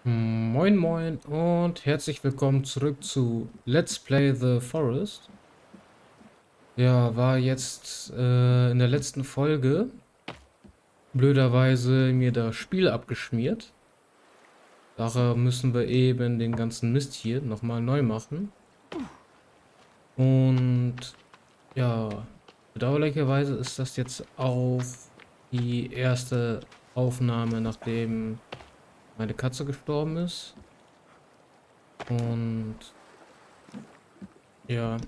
Moin Moin und herzlich willkommen zurück zu Let's Play The Forest. Ja, war jetzt in der letzten Folge blöderweise mir das Spiel abgeschmiert. Daher müssen wir eben den ganzen Mist hier nochmal neu machen. Und ja, bedauerlicherweise ist das jetzt auch die erste Aufnahme, nachdem meine Katze gestorben ist. Und ja.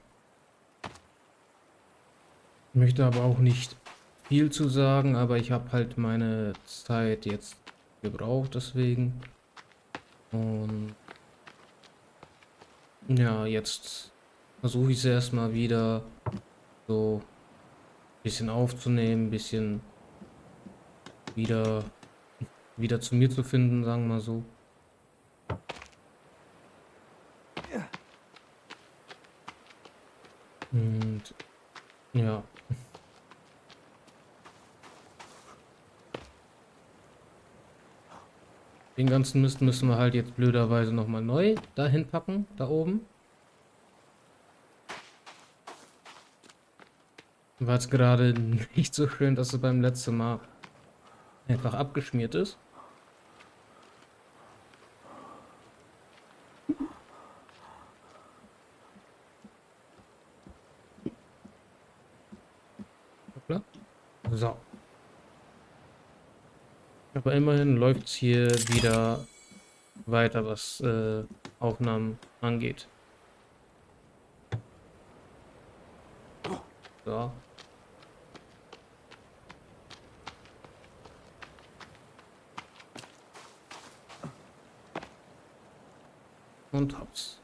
Möchte aber auch nicht viel zu sagen, aber ich habe halt meine Zeit jetzt gebraucht deswegen. Und ja, jetzt versuche ich es erstmal wieder so ein bisschen aufzunehmen, ein bisschen wieder, wieder zu mir zu finden, sagen wir mal so. Und ja, den ganzen Mist müssen wir halt jetzt blöderweise nochmal neu dahin packen, da oben. War es gerade nicht so schön, dass es beim letzten Mal einfach abgeschmiert ist. Hoppla. So. Aber immerhin läuft es hier wieder weiter, was Aufnahmen angeht. So. Und hops.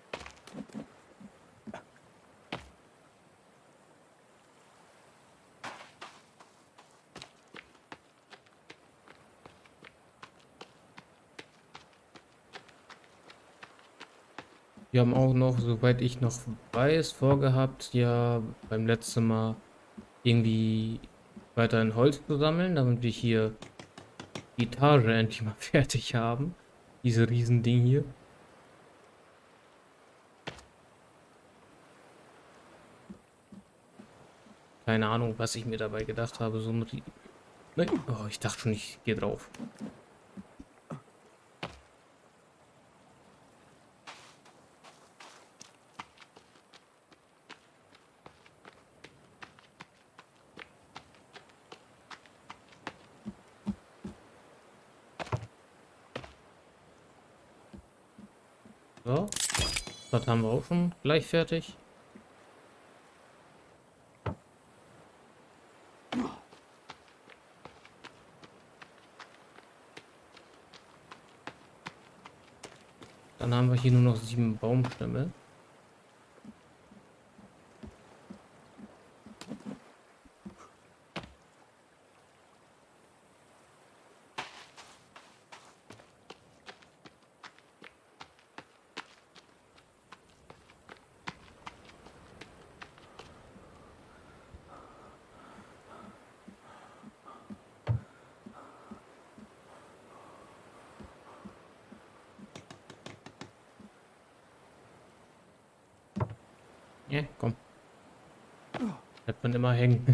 Wir haben auch noch, soweit ich noch weiß, vorgehabt, ja beim letzten Mal irgendwie weiterhin Holz zu sammeln, damit wir hier die Etage endlich mal fertig haben. Diese Riesending hier. Keine Ahnung, was ich mir dabei gedacht habe. So ein Nein. Oh, ich dachte schon, ich gehe drauf. So, das haben wir auch schon gleich fertig. Dann haben wir hier nur noch 7 Baumstämme. Ja, komm, bleibt man immer hängen.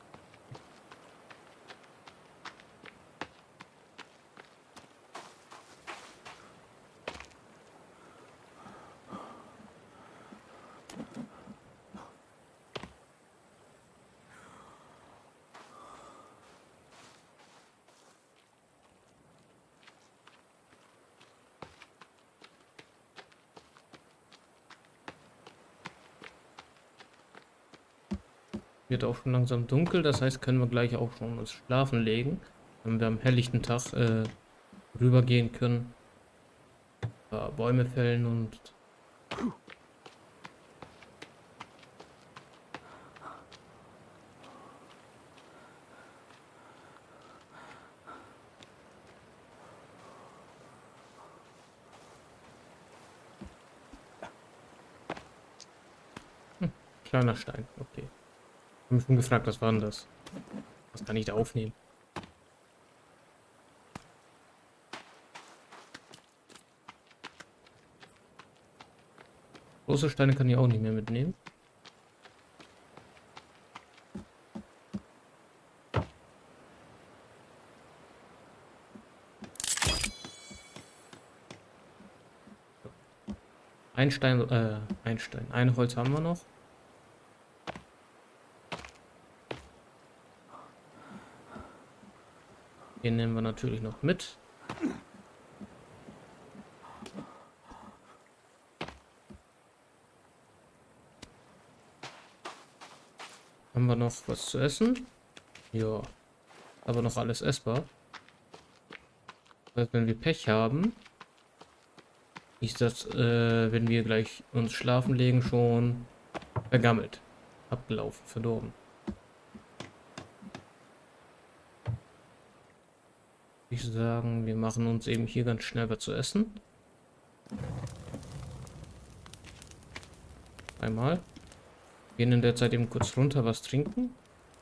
Wird auch schon langsam dunkel, das heißt, können wir gleich auch schon uns schlafen legen, wenn wir am helllichten Tag rübergehen können, Bäume fällen und kleiner Stein. Okay. Ich habe mich schon gefragt, was war denn das? Was kann ich da aufnehmen? Große Steine kann ich auch nicht mehr mitnehmen. Ein Holz haben wir noch. Den nehmen wir natürlich noch mit. Haben wir noch was zu essen? Ja, aber noch alles essbar. Das heißt, wenn wir Pech haben, ist das, wenn wir gleich uns schlafen legen, schon vergammelt, abgelaufen, verdorben. Ich sagen, wir machen uns eben hier ganz schnell was zu essen. Einmal. Gehen in der Zeit eben kurz runter, was trinken.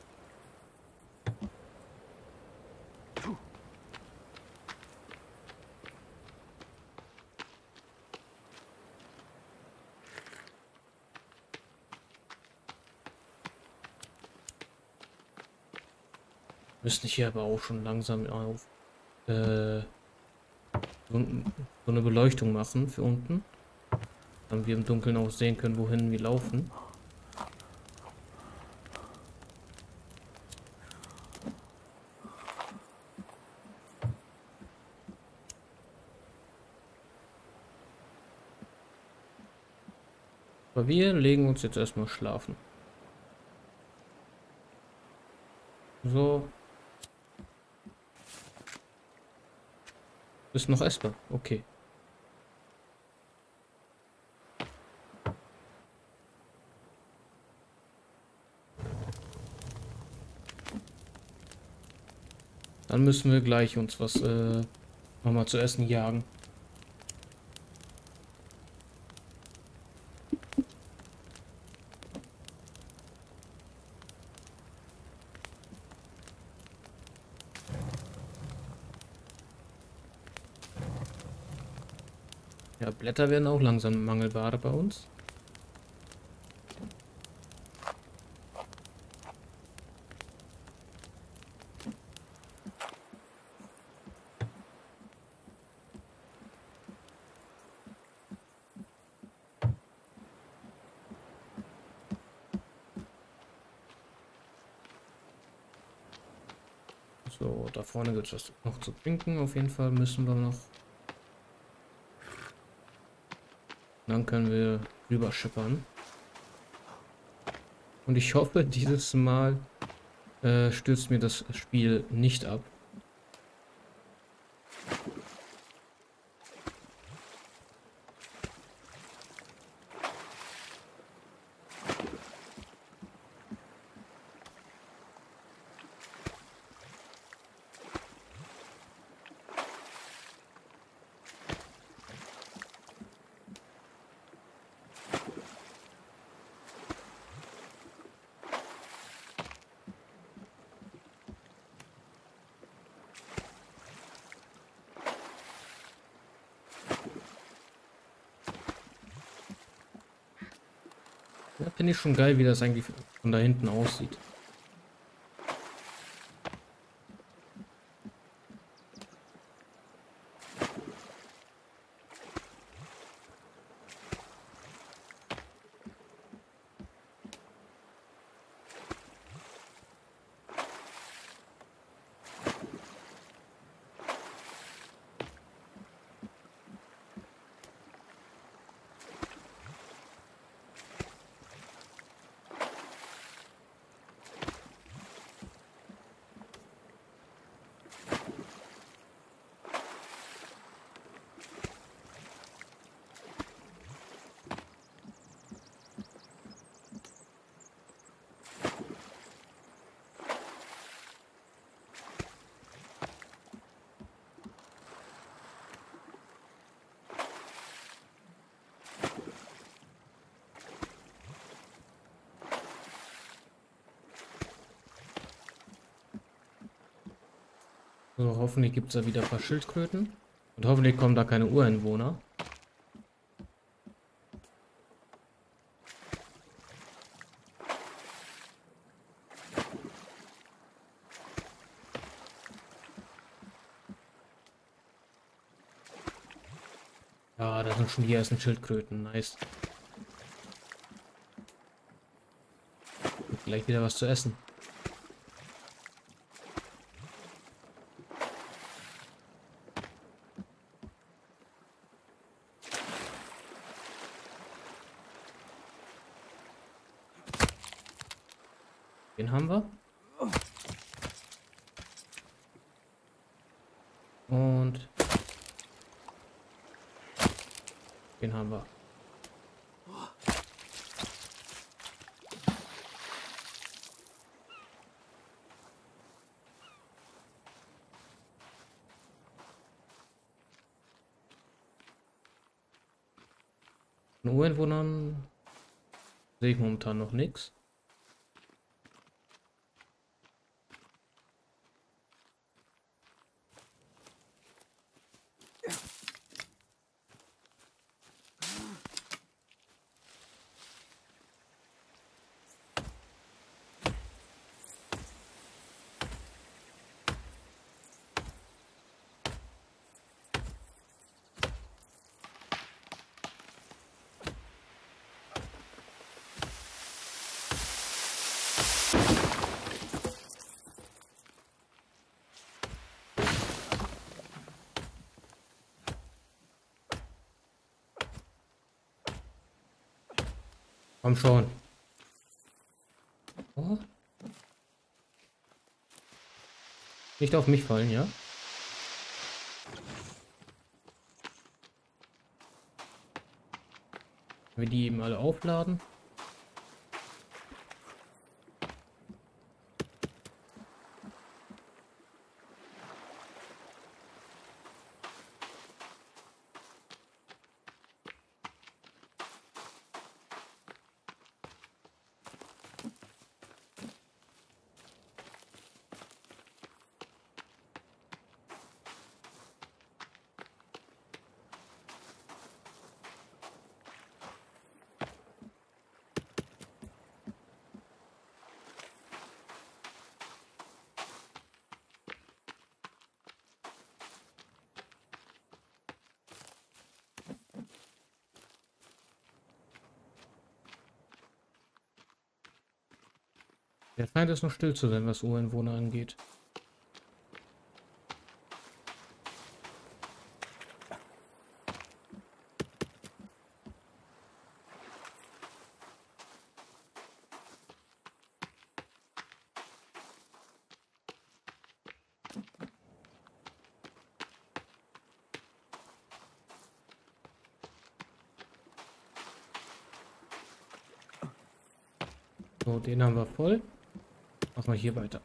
Müssen hier aber auch schon langsam auf so eine Beleuchtung machen für unten. Damit wir im Dunkeln auch sehen können, wohin wir laufen. Aber wir legen uns jetzt erstmal schlafen. So. Ist noch essbar. Okay. Dann müssen wir gleich uns was nochmal zu essen jagen. Ja, Blätter werden auch langsam Mangelware bei uns. So, da vorne gibt es was noch zu trinken. Auf jeden Fall müssen wir noch. Dann können wir rüber schippern. Und ich hoffe, dieses Mal stürzt mir das Spiel nicht ab. Ja, finde ich schon geil, wie das eigentlich von da hinten aussieht. So, hoffentlich gibt es da wieder ein paar Schildkröten. Und hoffentlich kommen da keine Ureinwohner. Ja, da sind schon die ersten Schildkröten. Nice. Und gleich wieder was zu essen. Den haben wir. Und den haben wir. Von Ureinwohnern sehe ich momentan noch nichts. Komm schon. Oh. Nicht auf mich fallen, ja? Wenn wir die eben alle aufladen. Der scheint es noch still zu sein, was Ureinwohner angeht. So, den haben wir voll. Machen wir hier weiter.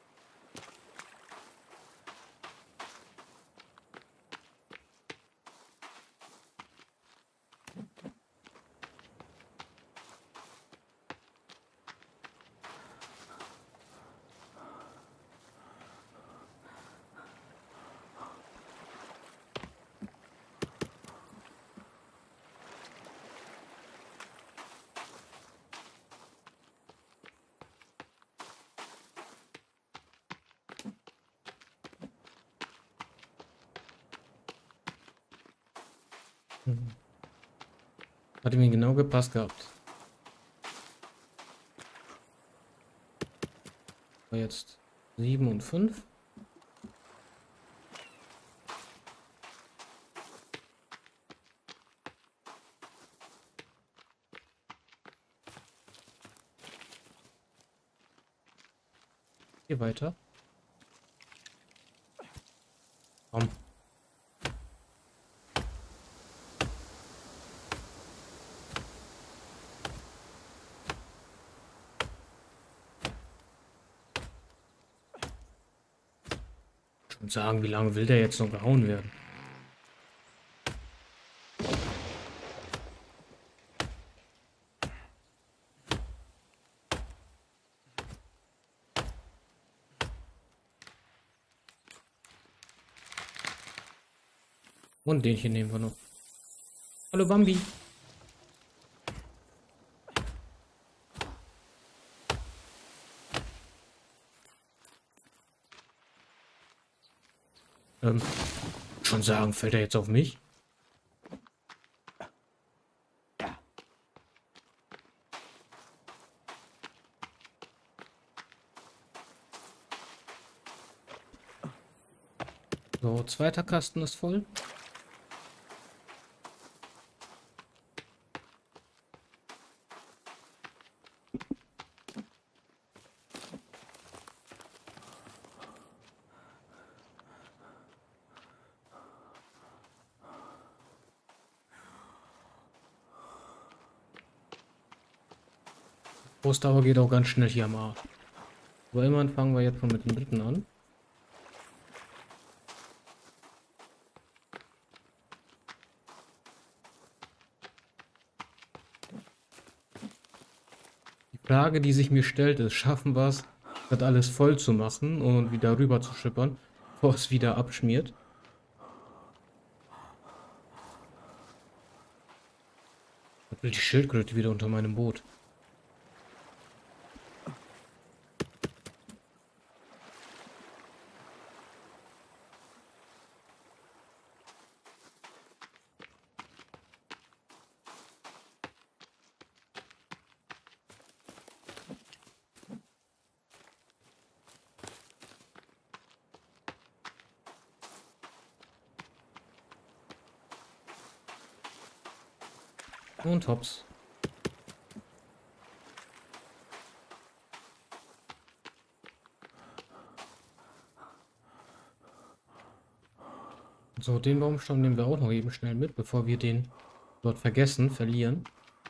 Mhm. Hat ihm genau gepasst gehabt. Aber jetzt 7 und 5. Hier weiter. Komm. Schon sagen, wie lange will der jetzt noch gehauen werden? Und den hier nehmen wir noch. Hallo Bambi. Schon sagen, fällt er jetzt auf mich? zweiter Kasten ist voll. Ausdauer geht auch ganz schnell hier am Arsch. Aber immerhin fangen wir jetzt schon mit dem dritten an. Die Frage, die sich mir stellt, ist, schaffen wir es, das alles voll zu machen und wieder rüber zu schippern, bevor es wieder abschmiert? Was will die Schildkröte wieder unter meinem Boot? Und hops. So, den Baumstamm nehmen wir auch noch eben schnell mit, bevor wir den dort vergessen, verlieren.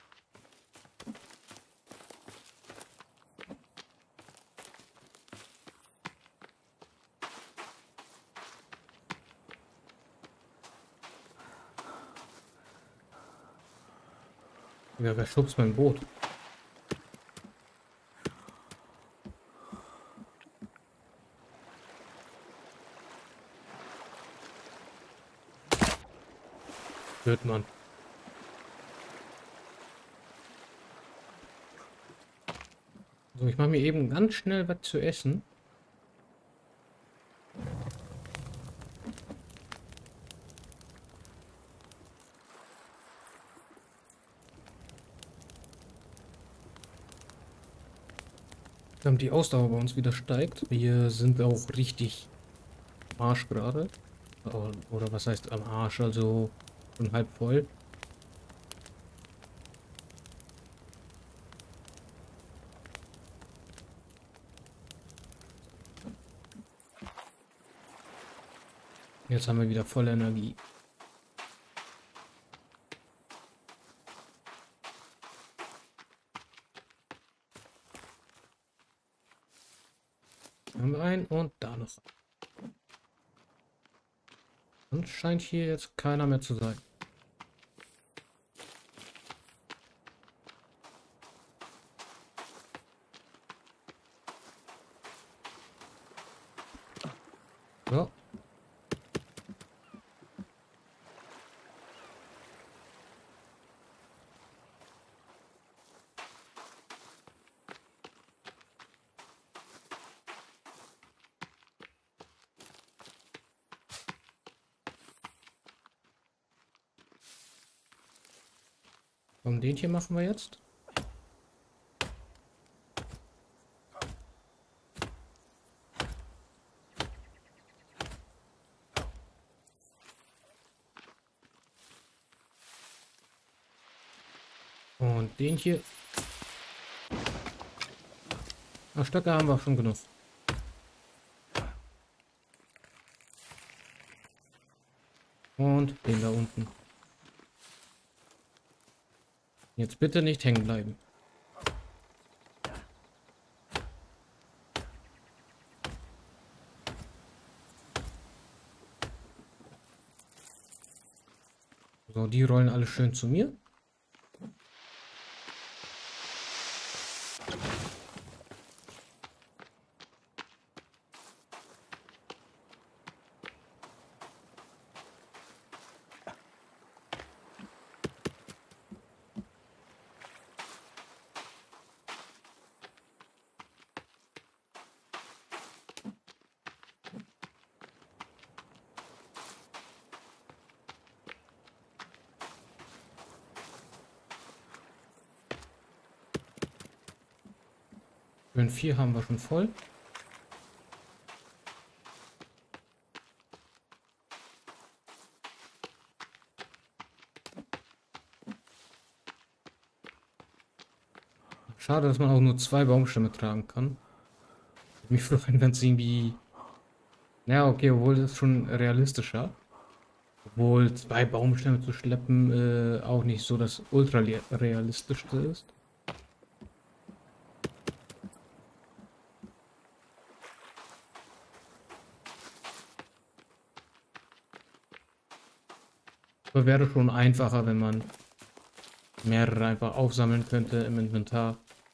Ja, wer schubst mein Boot? Hört man. So, ich mache mir eben ganz schnell was zu essen. Damit die Ausdauer bei uns wieder steigt. Hier sind wir auch richtig am Arsch gerade. Oder was heißt am Arsch? Also schon halb voll. Jetzt haben wir wieder volle Energie. Haben wir einen und da noch. Sonst scheint hier jetzt keiner mehr zu sein. So. Und den hier machen wir jetzt. Und den hier. Ach, Stöcke haben wir schon genug. Und den da unten. Jetzt bitte nicht hängen bleiben. So, die rollen alle schön zu mir. Schön 4 haben wir schon voll. Schade, dass man auch nur 2 Baumstämme tragen kann. Würde mich freuen, wenn es irgendwie... Ja, okay, obwohl das ist schon realistischer. Obwohl 2 Baumstämme zu schleppen auch nicht so das ultra realistischste ist. Aber wäre schon einfacher, wenn man mehrere einfach aufsammeln könnte im Inventar.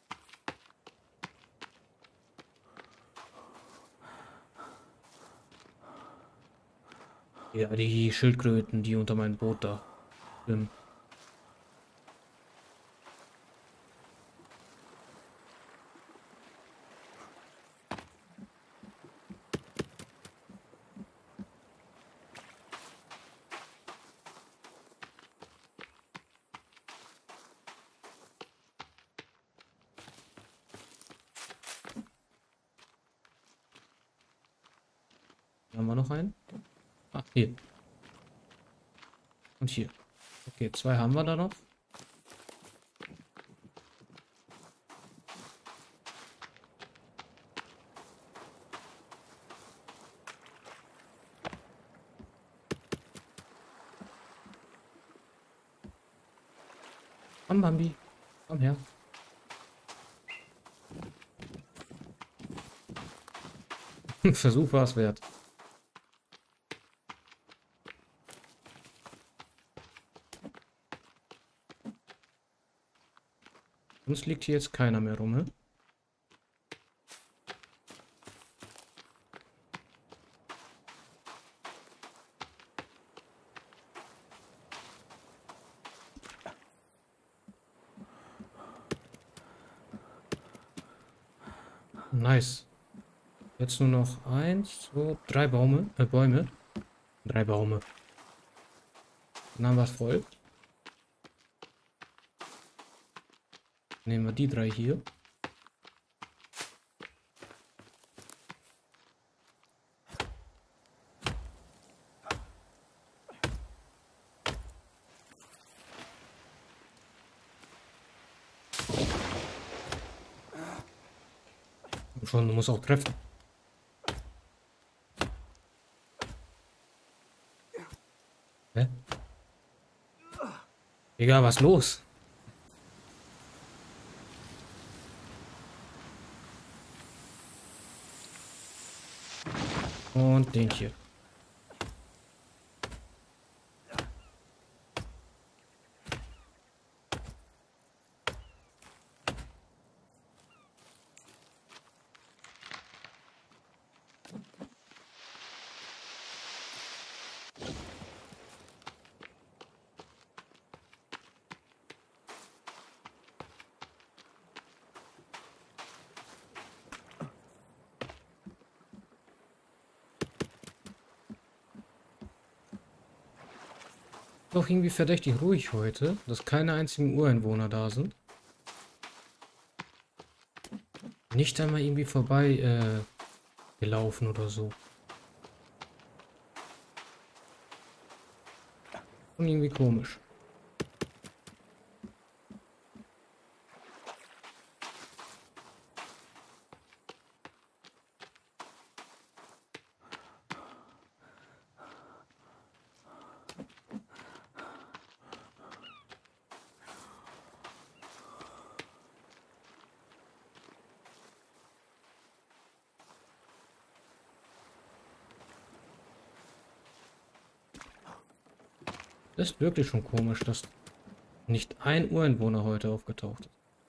Ja, die Schildkröten, die unter meinem Boot da schwimmen. Hier haben wir noch einen. Ah, hier. Und hier. Okay, 2 haben wir da noch. Komm, Bambi. Komm her. Versuch war es wert. Uns liegt hier jetzt keiner mehr rum, ne? Nice. Jetzt nur noch 1, 2, 3 Bäume. 3 Bäume. Dann haben wir es voll. Nehmen wir die 3 hier. Schon, du musst auch treffen. Hä? Egal, was los? Und den hier. Doch irgendwie verdächtig ruhig heute, dass keine einzigen Ureinwohner da sind. Nicht einmal irgendwie vorbei gelaufen oder so. Und irgendwie komisch. Das ist wirklich schon komisch, dass nicht ein Ureinwohner heute aufgetaucht ist.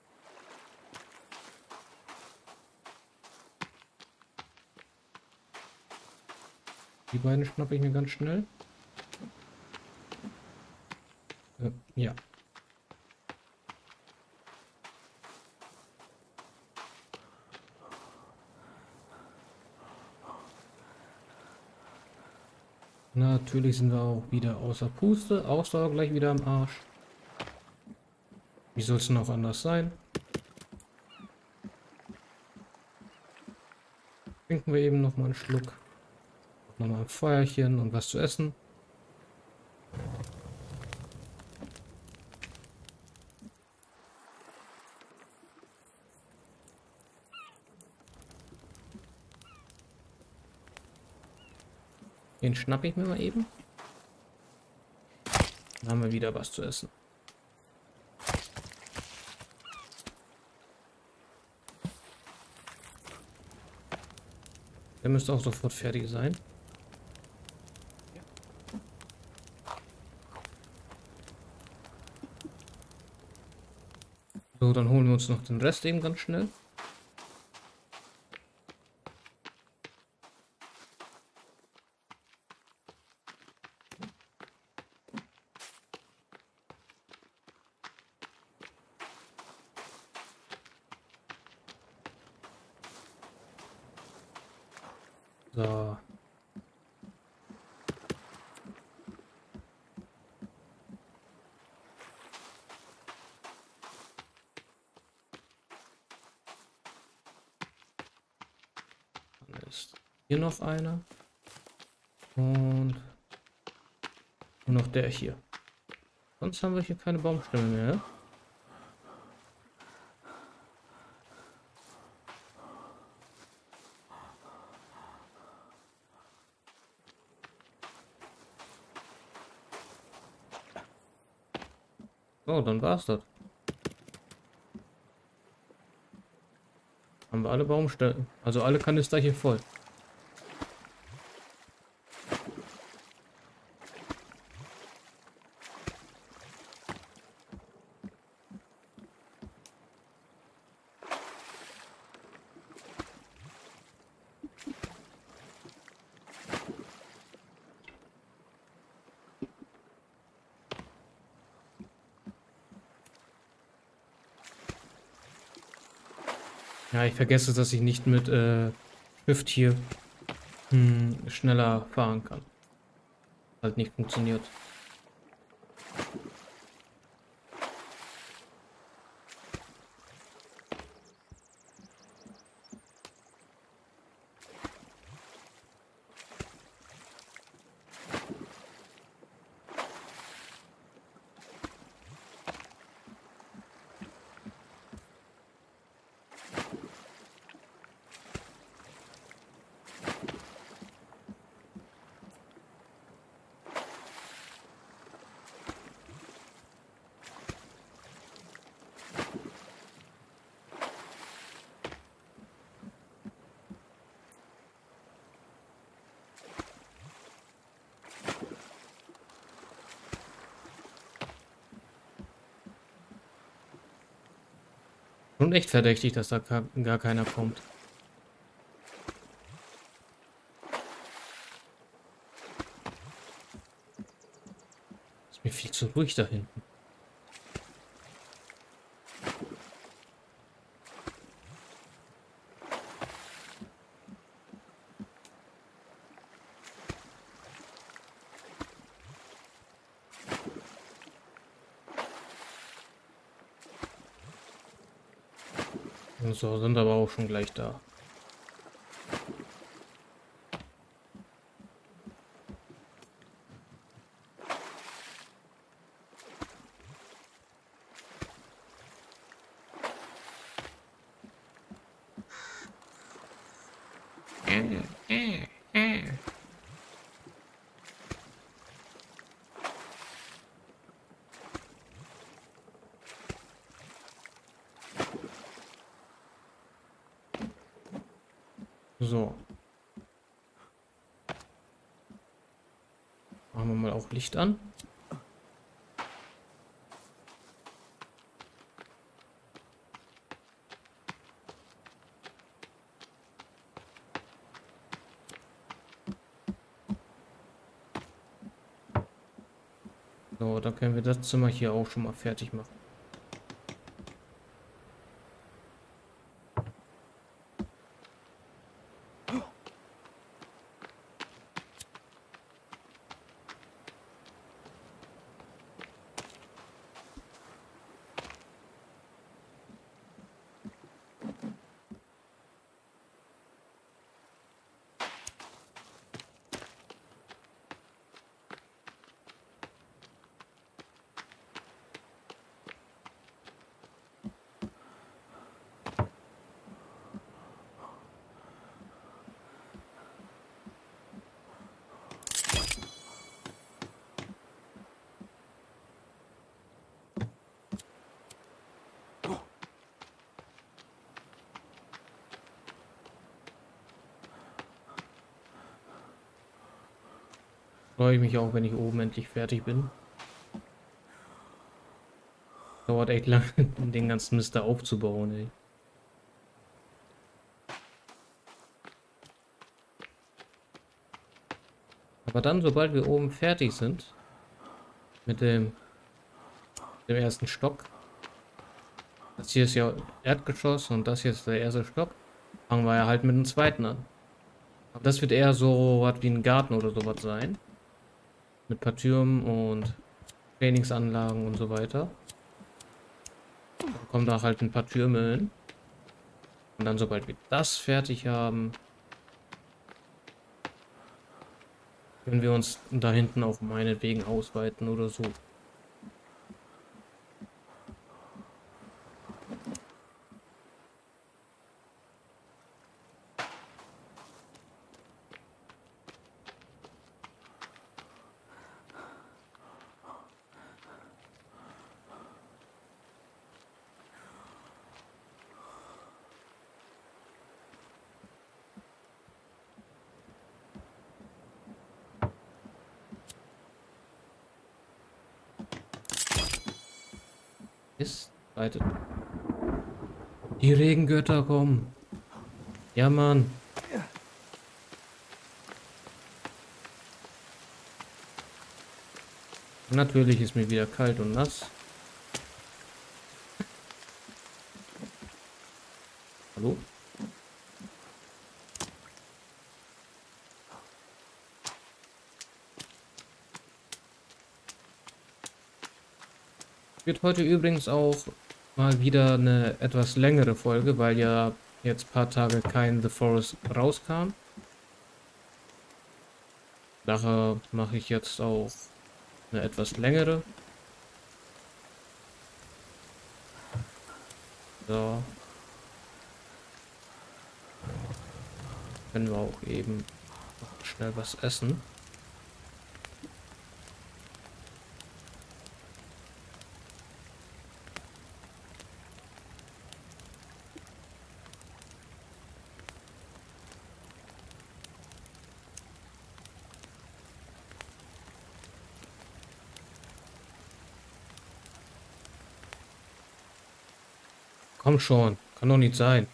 Die beiden schnappe ich mir ganz schnell. Ja. Natürlich sind wir auch wieder außer Puste. Ausdauer gleich wieder am Arsch. Wie soll es noch anders sein? Trinken wir eben noch mal einen Schluck. Nochmal ein Feuerchen und was zu essen. Den schnappe ich mir mal eben. Dann haben wir wieder was zu essen. Der müsste auch sofort fertig sein. So, dann holen wir uns noch den Rest eben ganz schnell. So. Dann ist hier noch einer. Und nur noch der hier. Sonst haben wir hier keine Baumstämme mehr. So, dann war's das. Haben wir alle Baumstämme, also alle Kanister hier voll. Ja, ich vergesse, dass ich nicht mit Shift hier schneller fahren kann. Halt nicht funktioniert. Schon echt verdächtig, dass da gar keiner kommt. Ist mir viel zu ruhig da hinten. So, sind aber auch schon gleich da. So. Machen wir mal auch Licht an. So, dann können wir das Zimmer hier auch schon mal fertig machen. Freue ich mich auch, wenn ich oben endlich fertig bin. Dauert echt lange, den ganzen Mist da aufzubauen, ey. Aber dann, sobald wir oben fertig sind, mit dem ersten Stock, das hier ist ja Erdgeschoss und das hier ist der erste Stock, fangen wir ja halt mit dem zweiten an. Aber das wird eher so was wie ein Garten oder sowas sein. Mit paar Türmen und Trainingsanlagen und so weiter. Dann kommen da halt ein paar Türme hin. Und dann, sobald wir das fertig haben, können wir uns da hinten auch meinetwegen ausweiten oder so. Ist, weitet. Die Regengötter kommen. Ja, Mann. Natürlich ist mir wieder kalt und nass. Hallo? Wird heute übrigens auch mal wieder eine etwas längere Folge, weil ja jetzt ein paar Tage kein The Forest rauskam. Daher mache ich jetzt auch eine etwas längere. So. Können wir auch eben noch schnell was essen. Komm schon, kann doch nicht sein.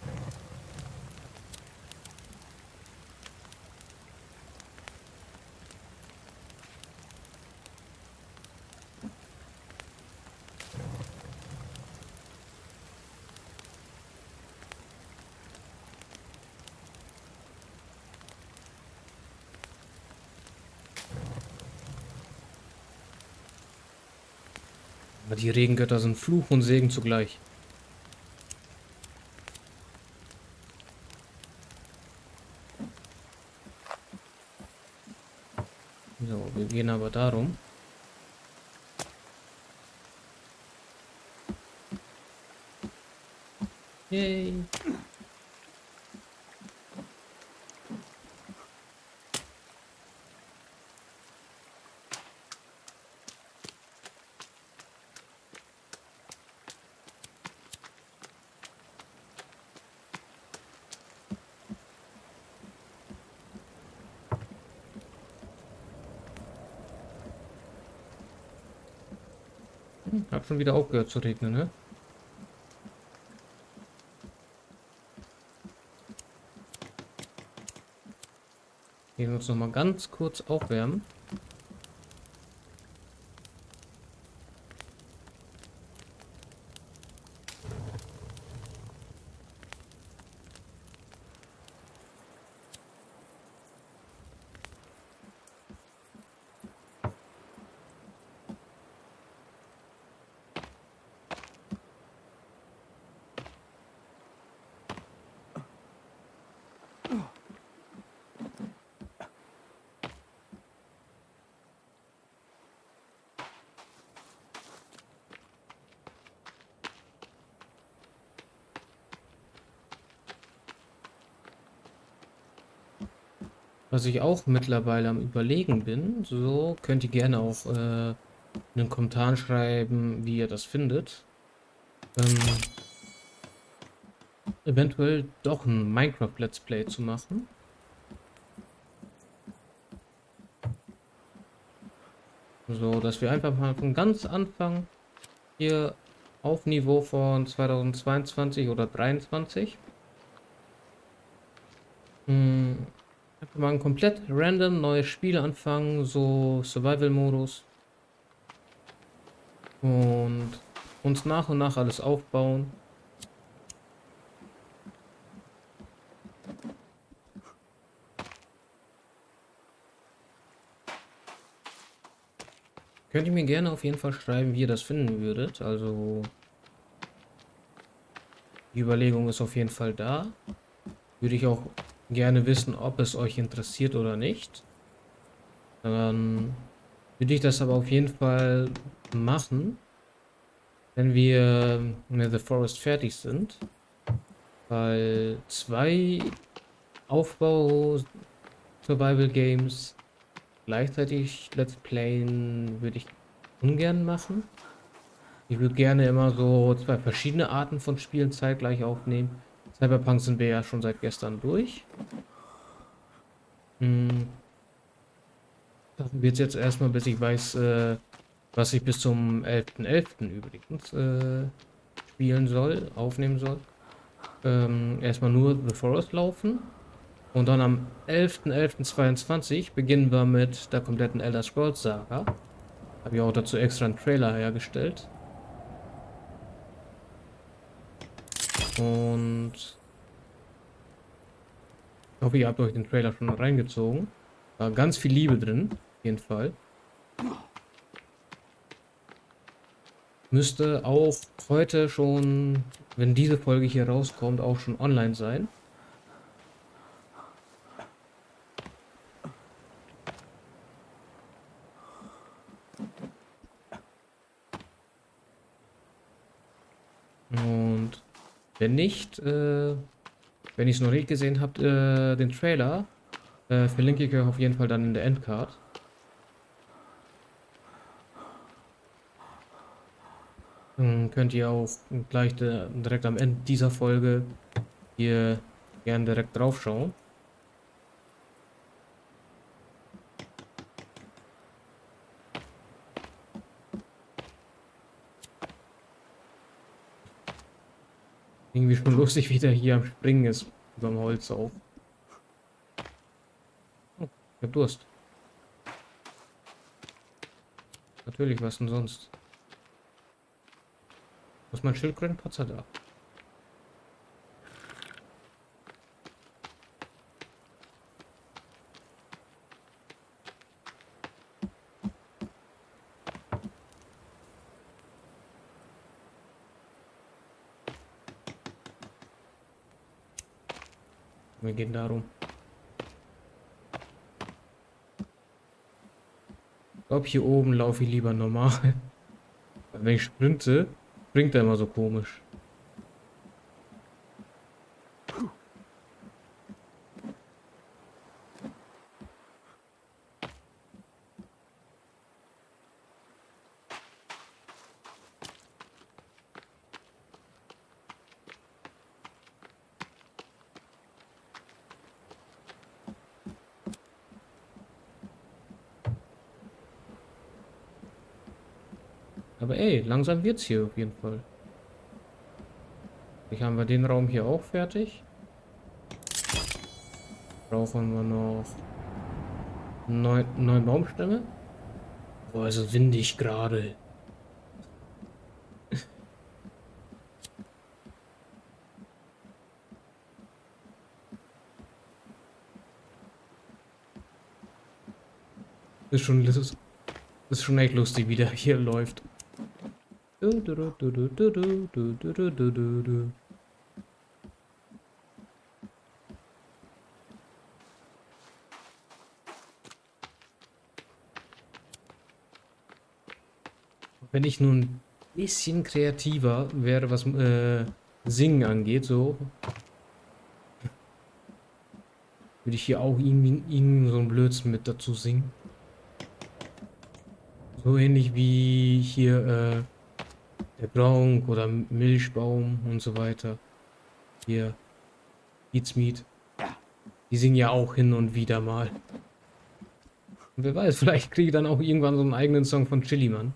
Aber die Regengötter sind Fluch und Segen zugleich. So, wir gehen aber darum. Yay. Hat schon wieder aufgehört zu regnen, ne? Gehen wir uns noch mal ganz kurz aufwärmen. Was ich auch mittlerweile am Überlegen bin, so könnt ihr gerne auch in den Kommentaren schreiben, wie ihr das findet. Ähm, eventuell doch ein Minecraft Let's Play zu machen. So, dass wir einfach mal von ganz Anfang hier auf Niveau von 2022 oder 23 einfach mal ein komplett random neues Spiel anfangen, so Survival-Modus und uns nach und nach alles aufbauen. Könnt ihr mir gerne auf jeden Fall schreiben, wie ihr das finden würdet. Also die Überlegung ist auf jeden Fall da. Würde ich auch gerne wissen, ob es euch interessiert oder nicht. Dann würde ich das aber auf jeden Fall machen, wenn wir mit The Forest fertig sind. Weil 2 Aufbau-Survival-Games gleichzeitig Let's Playen würde ich ungern machen. Ich würde gerne immer so 2 verschiedene Arten von Spielen zeitgleich aufnehmen. Cyberpunk sind wir ja schon seit gestern durch. Hm, das wird jetzt erstmal, bis ich weiß, was ich bis zum 11.11. übrigens spielen soll, aufnehmen soll. Erstmal nur The Forest laufen. Und dann am 11.11.22 beginnen wir mit der kompletten Elder Scrolls Saga. Habe ich auch dazu extra einen Trailer hergestellt. Und ich hoffe, ihr habt euch den Trailer schon reingezogen. War ganz viel Liebe drin, auf jeden Fall. Müsste auch heute schon, wenn diese Folge hier rauskommt, auch schon online sein. Und wenn nicht, wenn ihr es noch nicht gesehen habt, den Trailer verlinke ich euch auf jeden Fall dann in der Endcard. Dann könnt ihr auch gleich direkt am Ende dieser Folge hier gerne direkt drauf schauen. Irgendwie schon lustig, wie der hier am Springen ist, beim Holz auch. Oh, ich hab Durst. Natürlich, was denn sonst? Wo ist mein Schildkrötenpatzer da? Wir gehen darum. Ich glaube, hier oben laufe ich lieber normal. Weil wenn ich sprinte, springt er immer so komisch. Aber ey, langsam wird's hier auf jeden Fall. Jetzt haben wir den Raum hier auch fertig. Brauchen wir noch 9 Baumstämme. Boah, ist es windig gerade. Ist schon echt lustig, wie der hier läuft. Du, du, du, du, du, du, du, du, du, du, du, du. Wenn ich nun ein bisschen kreativer wäre, was Singen angeht, so würde ich hier auch irgendwie so einen Blödsinn mit dazu singen. So ähnlich wie hier der Gronk oder Milchbaum und so weiter. Hier, Beats Meat. Die singen ja auch hin und wieder mal. Und wer weiß, vielleicht kriege ich dann auch irgendwann so einen eigenen Song von Chili, Mann.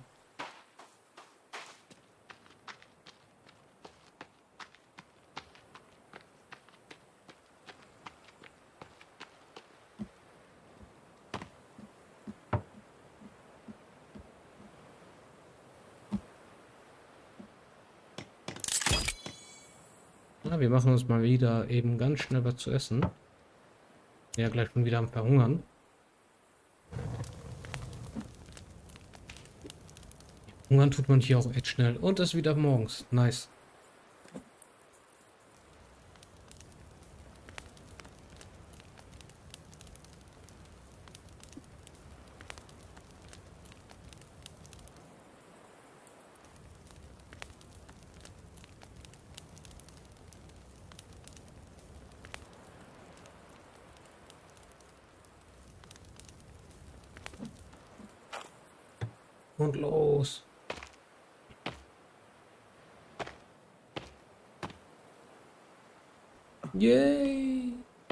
Ja, wir machen uns mal wieder eben ganz schnell was zu essen. Ja, gleich schon wieder am Verhungern. Hungern tut man hier auch echt schnell. Und es ist wieder morgens. Nice. Und los. Yay.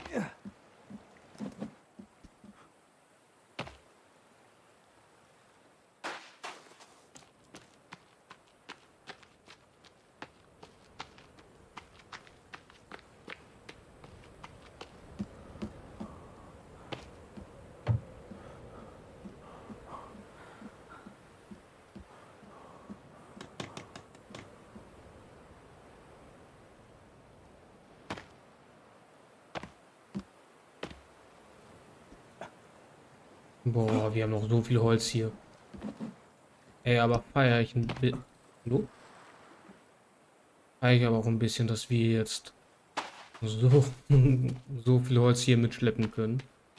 Boah, wir haben noch so viel Holz hier. Ey, aber feiere ich ein bisschen. Hallo? Feiere ich aber auch ein bisschen, dass wir jetzt so, so viel Holz hier mitschleppen können.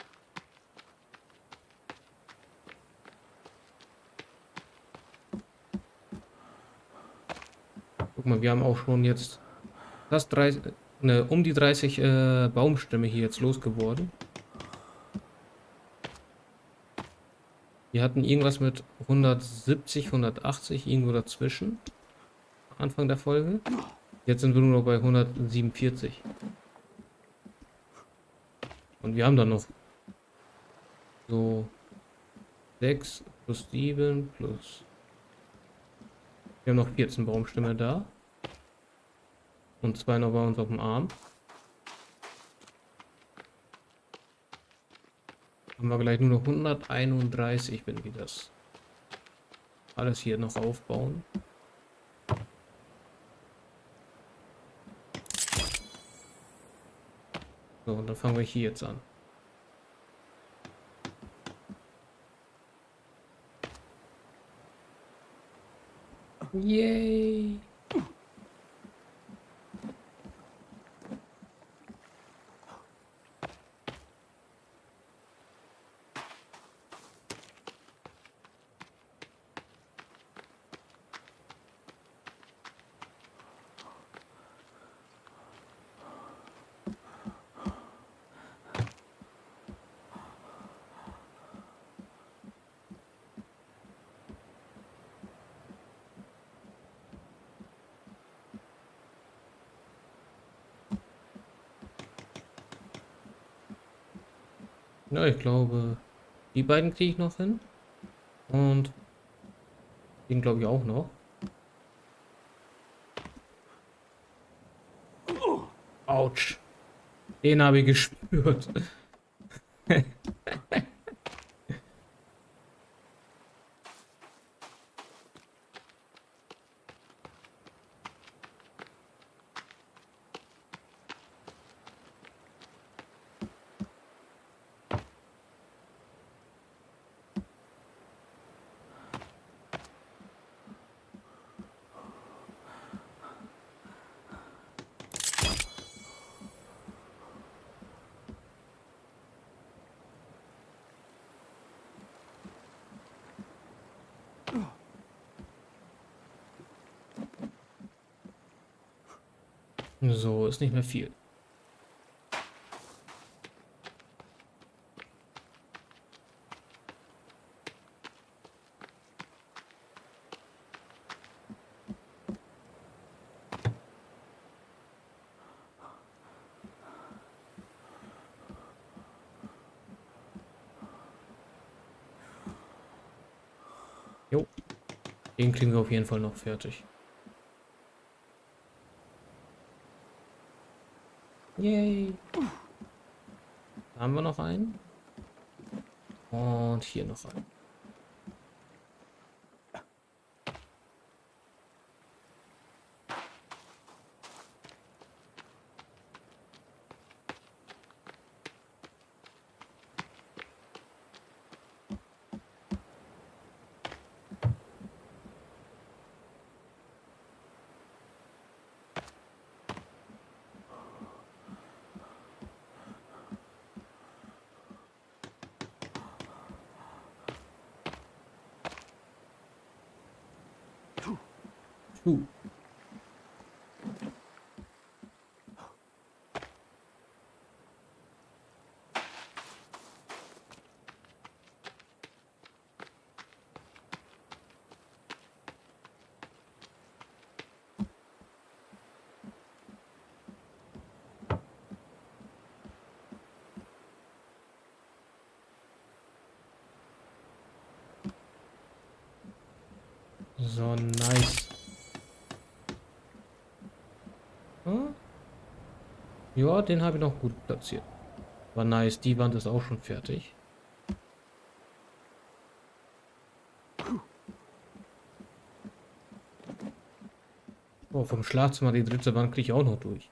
Guck mal, wir haben auch schon jetzt fast 30, ne, um die 30 Baumstämme hier jetzt losgeworden. Wir hatten irgendwas mit 170, 180, irgendwo dazwischen. Anfang der Folge. Jetzt sind wir nur noch bei 147. Und wir haben dann noch so 6 plus 7 plus... Wir haben noch 14 Baumstämme da. Und 2 noch bei uns auf dem Arm. Haben wir gleich nur noch 131, wenn wir das alles hier noch aufbauen. So, und dann fangen wir hier jetzt an. Yay! Ja, ich glaube, die beiden kriege ich noch hin. Und den glaube ich auch noch. Autsch. Den habe ich gespürt. So, ist nicht mehr viel. Den kriegen wir auf jeden Fall noch fertig. Yay. Da haben wir noch einen. Und hier noch einen. Puh. So, nice. Hm? Ja, den habe ich noch gut platziert. War nice. Die Wand ist auch schon fertig. Oh, vom Schlafzimmer die dritte Wand kriege ich auch noch durch.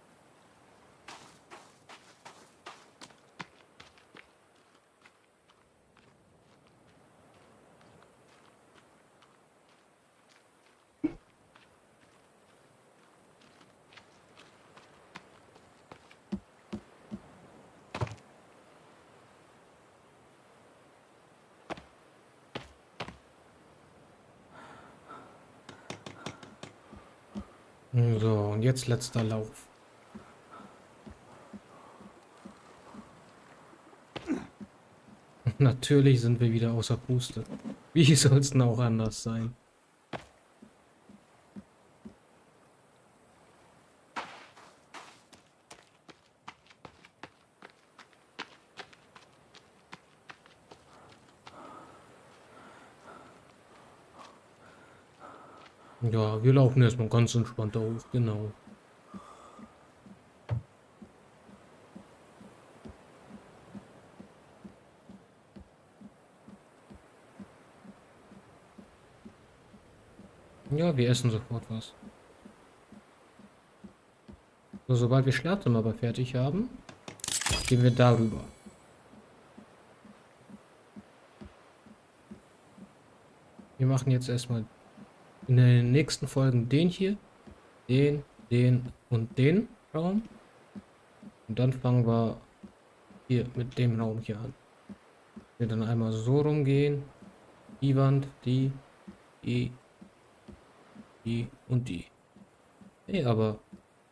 So, und jetzt letzter Lauf. Natürlich sind wir wieder außer Puste. Wie soll es denn auch anders sein? Ja, wir laufen erstmal ganz entspannt da hoch, genau. Ja, wir essen sofort was. So, sobald wir Schlafzimmer aber fertig haben, gehen wir darüber. Wir machen jetzt erstmal in den nächsten Folgen den hier, den und den Raum. Und dann fangen wir hier mit dem Raum hier an. Wir dann einmal so rumgehen. Die Wand, die und die. Hey, aber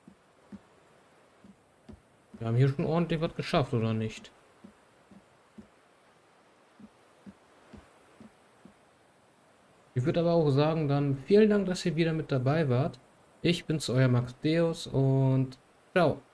wir haben hier schon ordentlich was geschafft, oder nicht? Ich würde aber auch sagen, dann vielen Dank, dass ihr wieder mit dabei wart. Ich bin's, euer Max Deus und ciao.